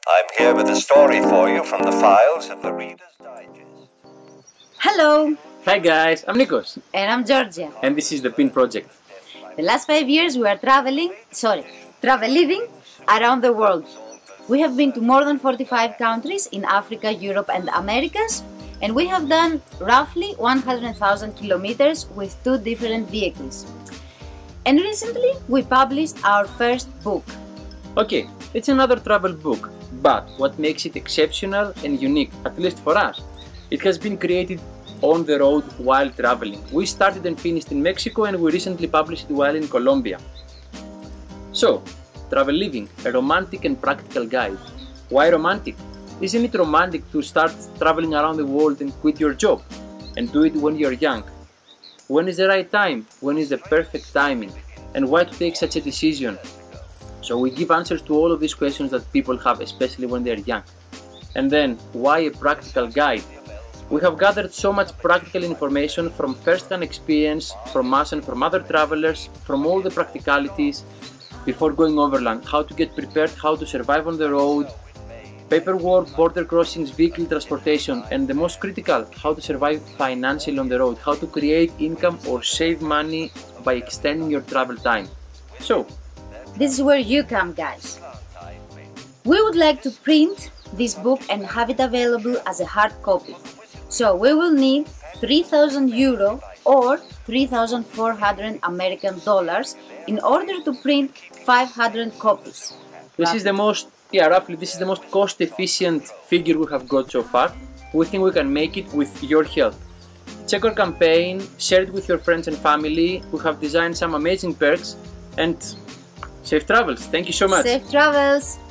I'm here with a story for you from the files of the Reader's Digest. Hello! Hi guys, I'm Nikos. And I'm Georgia. And this is the PIN project. The last 5 years we are traveliving around the world. We have been to more than 45 countries in Africa, Europe and Americas, and we have done roughly 100,000 kilometers with 2 different vehicles. And recently we published our first book. Okay, it's another travel book, but what makes it exceptional and unique, at least for us, it has been created on the road while traveling. We started and finished in Mexico, and we recently published it while in Colombia. So, Traveliving, a romantic and practical guide. Why romantic? Isn't it romantic to start traveling around the world and quit your job? And do it when you're young? When is the right time? When is the perfect timing? And why to take such a decision? So we give answers to all of these questions that people have, especially when they're young. And then, why a practical guide? We have gathered so much practical information from first-hand experience, from us and from other travelers, from all the practicalities before going overland, how to get prepared, how to survive on the road, paperwork, border crossings, vehicle transportation, and the most critical, how to survive financially on the road, how to create income or save money by extending your travel time. So, this is where you come, guys. We would like to print this book and have it available as a hard copy. So we will need 3,000 euro or 3,400 American dollars in order to print 500 copies. This is the most, roughly this is the most cost efficient figure we have got so far. We think we can make it with your help. Check our campaign, share it with your friends and family. We have designed some amazing perks, and safe travels. Thank you so much. Safe travels.